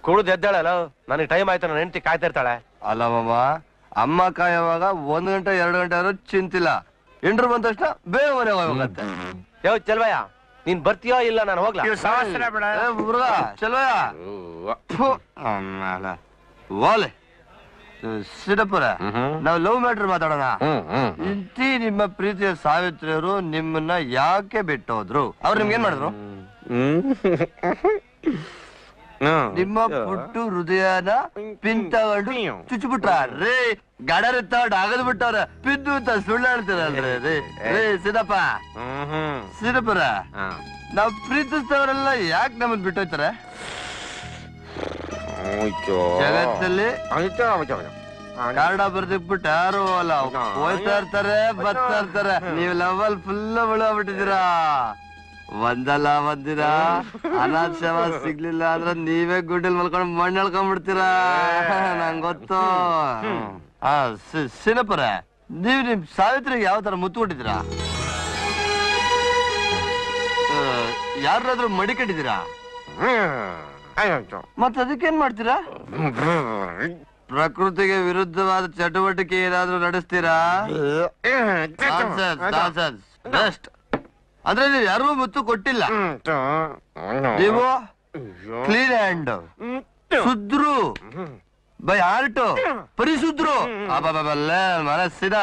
ಕುಡಿದು ಎದ್ದಾಳಲ್ಲ ನನಗೆ ಟೈಮ್ ಆಯ್ತು, ನನ್ನ ಹೆಂಡತಿ ಕಾಯ್ತಾ ಇರ್ತಾಳೆ. ಅಲ್ಲ ಮಾಮ, ಅಮ್ಮ ಕಾಯುವಾಗ 1 ಗಂಟೆ 2 ಗಂಟೆ ಆದ್ರೂ ಚಿಂತಿಲ್ಲ. ಎಂಟ್ರು ಬಂದ ತಕ್ಷಣ ಬೇಗ ಮನೆ ಹೋಗ್ಬೇಕಂತೆ. ಯಾವ ಚಲ್ವಯ್ಯ, ನೀನ್ ಬರ್ತೀಯೋ ಇಲ್ಲ ನಾನು ಹೋಗ್ಲಾ? ಚಲ್ವಯ್ಯ ವಾಲೆ ಸಿದ್ದಪ್ಪರ, ನಾವು ಲವ್ ಮ್ಯಾಟ್ರ್ ಮಾತಾಡೋಣ. ಇಂತಿ ನಿಮ್ಮ ಪ್ರೀತಿಯ ಸಾವಿತ್ರಿಯವರು ನಿಮ್ಮನ್ನ ಯಾಕೆ ಬಿಟ್ಟೋದ್ರು? ಅವ್ರು ನಿಮ್ಗೆ ಏನ್ ಮಾಡಿದ್ರು? ನಿಮ್ಮ ಪುಟ್ಟು ಹೃದಯನ ಪಿನ್ ತಗೊಂಡು ಚುಚ್ಚಿಬಿಟ್ರ ರೇ, ಗಡರ್ ತಗೊಂಡು ಆಗದ್ ಬಿಟ್ಟವ್ರ ಪಿದ್ದು ಅಂತ ಸುಳ್ಳು ಹೇಳ್ತೀರಲ್ರಿ ರೇ ಸಿದ್ದಪ್ಪ. ಸಿದ್ದಪ್ಪರ, ನಾವ್ ಪ್ರೀತಿಸ್ತವ್ರೆಲ್ಲ ಯಾಕೆ ನಮ್ಮನ್ ಬಿಟ್ಟೋಯ್ತಾರೆ? ಜಗತ್ತಲ್ಲಿ ಕನ್ನಡ ಬರ್ದಿಕ್ಬಿಟ್ಟು ಯಾರು ಅಲ್ಲ, ಹೋಯ್ತಾ ಇರ್ತಾರೆ ಬರ್ತಾ ಇರ್ತಾರೆ. ನೀವ್ ಲೆವೆಲ್ ಫುಲ್ ಬಿಟ್ಟಿದ್ದೀರಾ. ಒಂದಲ್ಲ ಒಂದಿನ ಅನಾಥ ಶವ ಸಿಗ್ಲಿಲ್ಲ ಅಂದ್ರೆ ನೀವೇ ಗುಡ್ಡಲ್ ಮಲ್ಕೊಂಡು ಮಣ್ಣು ಎಳ್ಕೊಂಡ್ಬಿಡ್ತೀರಾ, ನಂಗೆ ಗೊತ್ತು. ಸಿನಪರ, ನೀವ್ ನಿಮ್ ಸಾವಿತ್ರಿಗೆ ಯಾವ ತರ ಮುತ್ತು ಕೊಟ್ಟಿದ್ದೀರಾ? ಯಾರಾದ್ರೂ ಮಡಿ ಕಟ್ಟಿದ್ದೀರಾ? ಮತ್ತ ಅದಕ್ಕೇನ್ ಮಾಡ್ತೀರಾ? ಪ್ರಕೃತಿಗೆ ವಿರುದ್ಧವಾದ ಚಟುವಟಿಕೆ ಏನಾದ್ರೂ ನಡೆಸ್ತೀರಾ? ಬೆಸ್ಟ್. ಅಂದ್ರೆ ನೀವು ಯಾರಿಗೂ ಮುತ್ತು ಕೊಟ್ಟಿಲ್ಲ. ನೀವು ಕ್ಲೀನ್ ಹ್ಯಾಂಡ್, ಶುದ್ರು, ಬೈ ಹಾರ್ಟ್, ಪರಿಶುದ್ರು. ಮನಸ್ಸಿದ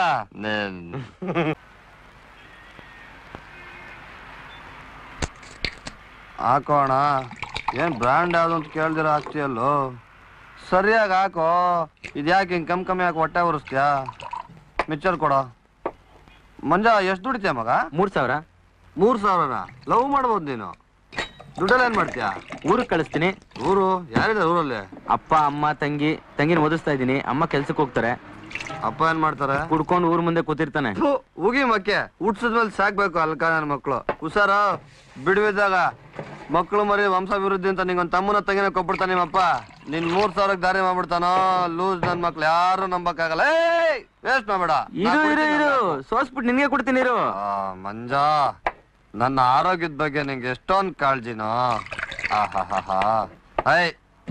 ಹಾಕೋಣ. ಏನ್ ಬ್ರ್ಯಾಂಡ್ ಯಾವ್ದು ಅಂತ ಕೇಳ್ದಿರ ಆಗ್ತೀಯಲ್ಲೋ? ಸರಿಯಾಗಿ ಹಾಕೋ. ಇದ್ಯಾಕೆ ಹಿಂಗ್ ಕಮ್ಮಿ ಹಾಕಿ ಹೊಟ್ಟೆ ಉರಿಸ್ತೀಯಾ? ಮಿಚ್ಚರ್ ಕೊಡೋ. ಮಂಜ, ಎಷ್ಟು ದುಡಿತೀಯ ಮಗ? 3000. 3000? ಲವ್ ಮಾಡ್ಬೋದು ನೀನು. ದುಡ್ಡಲ್ಲಿ ಏನ್ ಮಾಡ್ತೀಯ? ಊರಿಗೆ ಕಳಿಸ್ತೀನಿ. ಊರು ಯಾರಿದೆ ಊರಲ್ಲಿ? ಅಪ್ಪ, ಅಮ್ಮ, ತಂಗಿನ ಓದಿಸ್ತಾ ಇದೀನಿ. ಅಮ್ಮ ಕೆಲ್ಸಕ್ಕೆ ಹೋಗ್ತಾರೆ. ಅಪ್ಪ ಏನ್ ಮಾಡ್ತಾರೆ? ಕುಡ್ಕೊಂಡು ಊರ್ ಮುಂದೆ ಕೂತಿರ್ತಾನೆ. ಹೋಗಿ ಮಕ್ಕೆ ಹುಟ್ಸದ್ಮೇಲೆ ಸಾಕ್ಬೇಕು ಅಲ್ಕ ನನ್ ಮಕ್ಳು. ಹುಷಾರ, ಬಿಡುವಿದ್ದಾಗ ಮಕ್ಳು ಮರಿ ವಂಶಾಭಿವೃದ್ಧಿ ಅಂತ ನಿಂಗೊಂದ್ ತಮ್ಮನ ತಂಗಿನ ಕೊಟ್ಬಿಡ್ತಾನ ನಿಮ್ಮಪ್ಪ. ನಿನ್ 3000ಕ್ಕೆ ದಾರಿ ಮಾಡ್ಬಿಡ್ತಾನೋ. ಲೂಸ್ ನನ್ ಮಕ್ಳು ಯಾರು ನಂಬಕ್ಕಾಗಲ್ಲ. ವೇಸ್ಟ್ ಮಾಡ್ಬೇಡ. ಸೋಸ್ಬಿಟ್ಟು ನಿನ್ಗೆ ಕೊಡ್ತೀನಿ. ಮಂಜ, ನನ್ನ ಆರೋಗ್ಯದ ಬಗ್ಗೆ ನಿಂಗೆ ಎಷ್ಟೊಂದ್ ಕಾಳಜಿನೋ. ಐ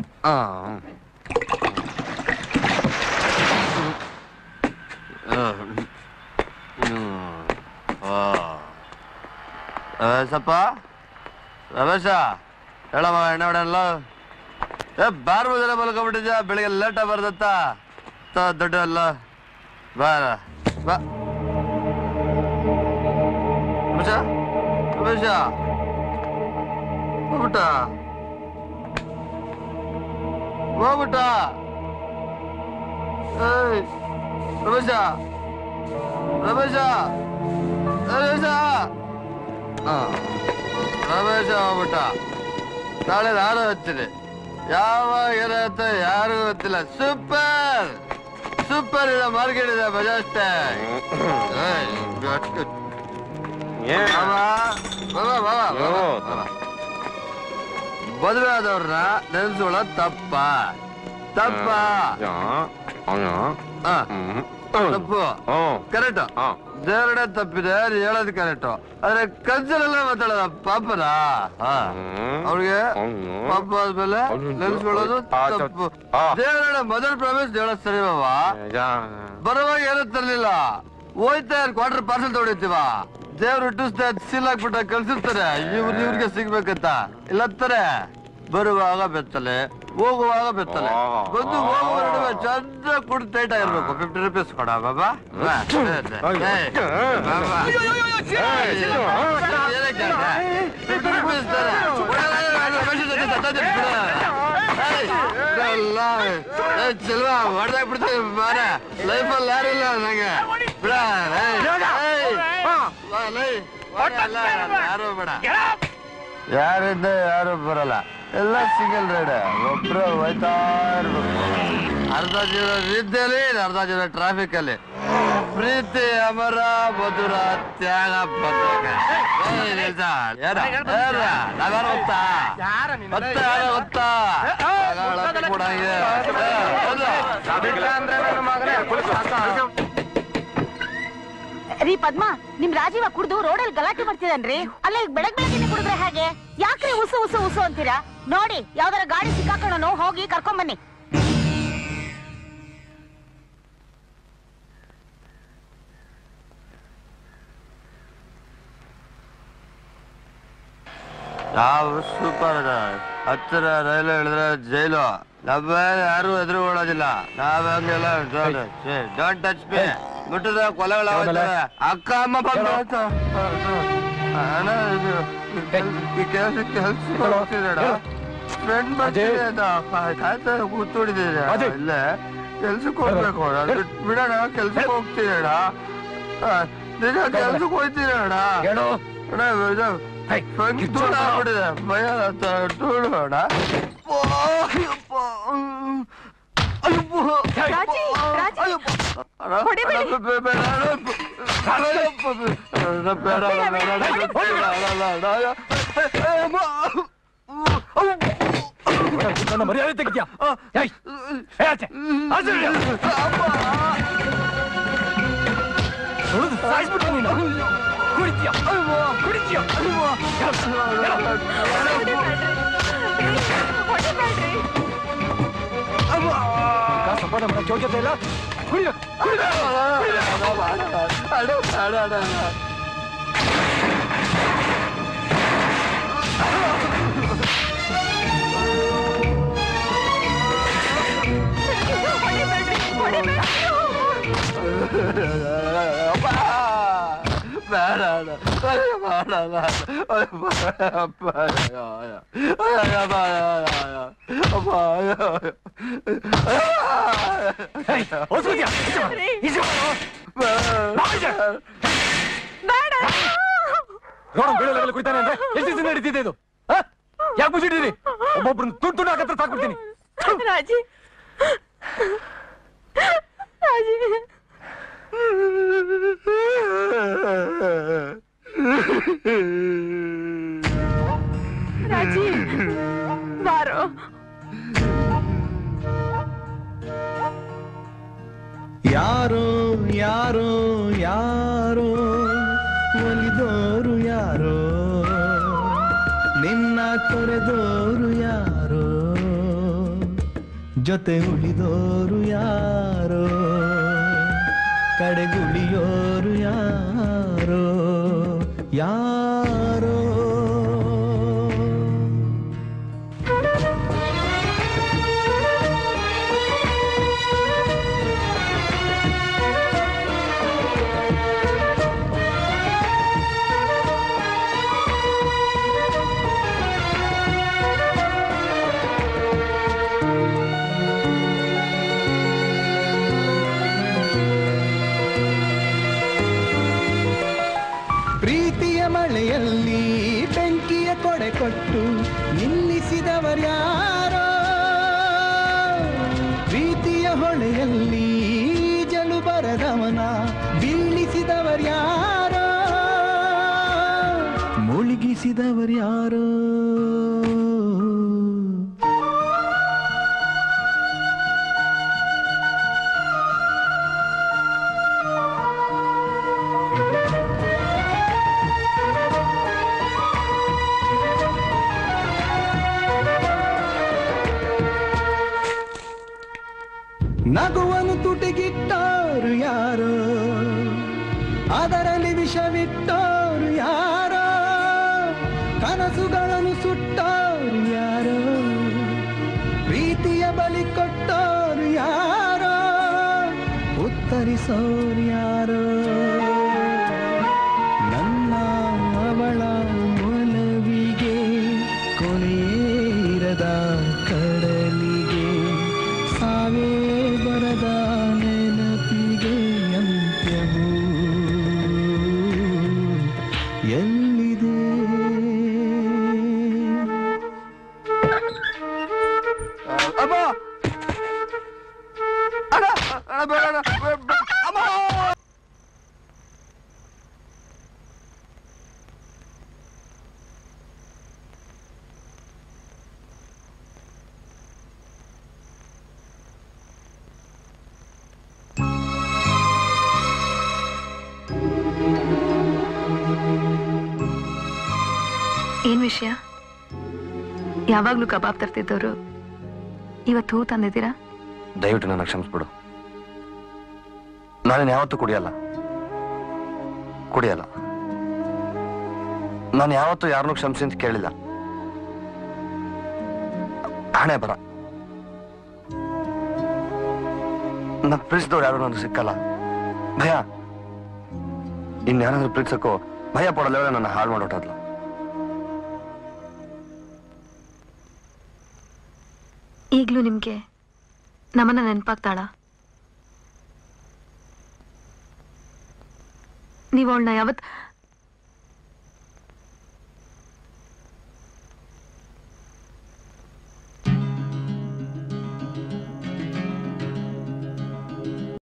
ರಮೇಶಪ್ಪ, ರಮೇಶ ಹೇಳಮ್ಮ, ಎಣ್ಣೆ ಹೊಡೆಯಲ್ಲ. ಬಾರ್ ಬಜಾರ ಮಲ್ಕೊಂಡ್ಬಿಟ್ಟಿದ್ಯಾ? ಬೆಳಿಗ್ಗೆ ಲೇಟ ಬರ್ದತ್ತ ದೊಡ್ಡ ಅಲ್ಲ. ಬಾರ ಬಾ ರಮೇಶ. ರಮೇಶ ಹೋಗ್ಬಿಟ್ಟ ಹೋಗ್ಬಿಟ್ಟ. ರಮೇಶ ರಮೇಶ ರಮೇಶ ರಮೇಶ ಹೋಗ್ಬಿಟ್ಟ. ನಾಳೆ ನಾನು ಹಚ್ತೀನಿ. ಯಾವಾಗ ಏನಾಗುತ್ತೆ ಯಾರಿಗೂ ಗೊತ್ತಿಲ್ಲ. ಸೂಪರ್ ಸೂಪರ್ ಇದೆ, ಮಾರ್ಕೆಟ್ ಇದೆ, ಬಜಾಜ್ ಮದುವೆ ಆದವ್ರನ್ನ ನೆನ್ಸ್ಕೊಳ್ಳೋದು ತಪ್ಪ ತಪ್ಪ ತಪ್ಪು. ಕರೆಕ್ಟ್, ದೇವರಡೆ ತಪ್ಪಿದೆ, ಹೇಳೋದು ಕರೆಕ್ಟ್. ಆದ್ರೆ ಕನ್ಸಲೆಲ್ಲ ಮಾತಾಡೋದ ಪಾಪನ. ಅವ್ರಿಗೆ ಪಾಪ ಆದ್ಮೇಲೆ ನೆನ್ಸ್ಕೊಳ್ಳೋದು ತಪ್ಪು. ದೇವರಡೆ ಮೊದಲ ಪ್ರಾಮಿಸ್ ಹೇಳೋದ್ ಸರಿ ಬಾವ. ಬರುವಾಗ ಏನೂ ತರ್ಲಿಲ್ಲ, ಹೋಯ್ತಾ ಕ್ವಾರ್ಟರ್ ಪಾರ್ಸಲ್ ತಗೊಂಡಿರ್ತೀವ. ದೇವ್ರು ಹುಟ್ಟಿಸ್ತಾ ಸೀಲ್ ಹಾಕ್ಬಿಟ್ಟ ಕಳ್ಸಿರ್ತಾರೆ ಇವ್ರಿಗೆ ಸಿಗ್ಬೇಕಂತ. ಇಲ್ಲತ್ತಾರೆ ಬರುವಾಗ ಬೆತ್ತಲೆ, ಹೋಗುವಾಗ ಬೆತ್ತಲೆ. ಬಂದು ಹೋಗುವ ನಡುವೆ ಚಂದ ಕುಡ್ ಟೈಟ್ ಆಗಿರ್ಬೇಕು. 50 ರೂಪೀಸ್ ಕೊಡ ಬಾಬಾ. 50 ರೂಪೀಸ್ ಚಲ್ವಾ ಹೊಡೆದಾಗ್ಬಿಡ್ತೀವಿ ಬಾರ. ಲೈಫಲ್ಲಿ ಯಾರಿಲ್ಲ ನಂಗೆ ಬಿಡ. ಯಾರು ಬೇಡ, ಯಾರಿಂದ ಯಾರು ಬರಲ್ಲ. ಎಲ್ಲ ಸಿಂಗಲ್ ರೈಡ್, ಒಬ್ರು ಹೋಯ್ತಾ ಇರ್ಬೇಕು. ಅರ್ಧ ಜೀವ ನಿದ್ದೆಯಲ್ಲಿ, ಅರ್ಧ ಜೀವ ಟ್ರಾಫಿಕ್ ಅಲ್ಲಿ. ಪ್ರೀತಿ ಅಮರ, ಮಧುರ, ತ್ಯಾಗ ಬದ್ಧ. ನಾವ್ಯಾರು ಗೊತ್ತಾ? ಗೊತ್ತಾ ಕೂಡ ರೀ ಪದ್ಮ, ನಿಮ್ ರಾಜೀವ ಕುಡ್ದು ರೋಡಲ್ಲಿ ಗಲಾಟೆ ಮಾಡ್ತಿದ್ದಾನ್ರಿ. ಅಲ್ಲ ಈಗ ಬೆಳಗ್ಗೆ ಕುಡಿದ್ರೆ ಹೇಗೆ? ಯಾಕ್ರಿ ಉಸು ಉಸು ಉಸು ಅಂತೀರಾ? ನೋಡಿ, ಯಾವ್ದಾರ ಗಾಡಿ ಸಿಕ್ಕಾಕೊಂಡು ಹೋಗಿ ಕರ್ಕೊಂಡ್ ಬನ್ನಿ. ನಾವು ಸೂಪರ್ ಹತ್ತಿರ ರೈಲು ಹೇಳಿದ್ರೆ ಜೈಲು. ನಮ್ಮ ಯಾರು ಎದುರುಗೊಳ್ಳೋದಿಲ್ಲ. ನಾವ್ ಹಂಗೆಲ್ಲ ಡೋಂಟ್ ಟಚ್ ಮೀ. ಮುಟ್ಟಿದ್ರೆ ಕೊಲೆಗಳಾಗ್ತವೆ. ಅಕ್ಕ ಅಮ್ಮ ಬಂದು ಅಣ್ಣ ಕೆಲ್ಸಕ್ಕೆ ಹೋಗ್ತಿದ್ದೀರ? ಫ್ರೆಂಡ್ ಬರ್ತೀನಿ ಅಂತ ಕಾಯ್ತಾ ಕೂತ್ಕೊಂಡಿದ್ದೀರ? ಇಲ್ಲೇ ಕೆಲ್ಸಕ್ಕೆ ಹೋಗ್ಬೇಕು. ಬಿಡೋಣ, ಕೆಲ್ಸಕ್ಕೆ ಹೋಗ್ತೀರಣ. ನಿಜ ಕೆಲ್ಸಕ್ಕೆ ಹೋಗ್ತೀರಣ. ಅಣ್ಣ ದೂರ ಆಗ್ಬಿಟ್ಟಿದೆ, ಭಯ ದೂಡೋಣ. ಮರ್ಯಾದೆ ತೆಗಿತ್ಯಾ? ಸಾಯಿಸ್ಬಿಡ್ತೀನಿ ನೀನು. ಕುಡಿತೀಯ ಕುಡಿತೀಯ ಸಂಪಾದನೆ ಮಾಡಕ್ಕೆ ಯೋಗ್ಯತೆ ಇಲ್ಲ. ಕುಡಿತಾನೆ ಅಂದ್ರೆ ಎಷ್ಟು ದಿವಸ ನಡೀತಿದೆ ಇದು? ಯಾಕೆ ಮುಚ್ಚಿಟ್ಟಿರಿ? ಒಬ್ಬೊಬ್ರನ್ನ ತುಂಡು ಹಾಕತ್ರ ಸಾಕ್ಬಿಡ್ತೀನಿ. ರಾಜಿ ರಾಜಿ ರಾಜಿ ಬಾರೋ. ಯಾರೋ ಯಾರೋ ಯಾರೋ ಒಲಿದೋರು ಯಾರೋ, ನಿನ್ನ ತೊರೆದೋರು ಯಾರೋ, ಜೊತೆ ಉಳಿದೋರು ಯಾರೋ, ಕಡೆಗುಳಿಯೋರು ಯಾರೋ ಯಾರೋ. ಪ್ರೀತಿಯ ಮಳೆಯಲ್ಲಿ ಬೆಂಕಿಯ ಕೊಡೆ ಕೊಟ್ಟು ನಿಲ್ಲಿಸಿದವರ್ಯಾರೋ, ಪ್ರೀತಿಯ ಹೊಳೆಯಲ್ಲಿ ಜಲು ಬರದವನ ಬೀಳಿಸಿದವರ್ಯಾರೋ, ಮುಳುಗಿಸಿದವರ್ಯಾರೋ. ನಗುವನ್ನು ತುಟಿಗಿಟ್ಟೋರು ಯಾರೋ, ಅದರಲ್ಲಿ ವಿಷವಿಟ್ಟೋರು ಯಾರೋ, ಕನಸುಗಳನ್ನು ಸುಟ್ಟೋರು ಯಾರೋ, ಪ್ರೀತಿಯ ಬಲಿ ಕೊಟ್ಟೋರು ಯಾರೋ, ಉತ್ತರಿಸೋರು ಯಾರೋ. ನನ್ನ ಅವಳ ಒಲವಿಗೆ ಕೊನೆಯಿರದ ಕಡಲಿಗೆ ಸಾವೇ ಬರದ ನೆನಪಿಗೆ ಅಂತ್ಯವು ಎಲ್ಲಿದೆ? ಅಮ್ಮ ಬೇಡ ಅಮ್ಮ. ವಿಷಯ? ಯಾವಾಗ್ಲೂ ಕಬಾಬ್ ತರ್ತಿದ್ದವರು ಇವತ್ತು ಹೂ ತಂದಿದ್ದೀರಾ? ದಯವಿಟ್ಟು ನನ್ನ ಕ್ಷಮಿಸ್ಬಿಡು. ನಾನೇನು ಯಾವತ್ತೂ ಕುಡಿಯಲ್ಲ. ನಾನು ಯಾವತ್ತೂ ಯಾರನ್ನೂ ಕ್ಷಮಿಸಿ ಅಂತ ಕೇಳಿಲ್ಲ. ಹಣೆ ಬರ. ನನ್ನ ಪ್ರೀತಿಸಿದವ್ರು ಯಾರು ನನಗೆ ಸಿಕ್ಕಲ್ಲ. ಭಯ. ಇನ್ಯಾರಾದ್ರೂ ಪ್ರೀತಿಸಕ್ಕೋ ಭಯ ಪಡಲ್ಲ. ನನ್ನ ಹಾಳು ಮಾಡೋಟದ್ಲ. ಈಗ್ಲೂ ನಿಮ್ಗೆ ನಮ್ಮನ್ನ ನೆನಪಾಗ್ತಾಳ? ನೀವು ಅವಳನ್ನ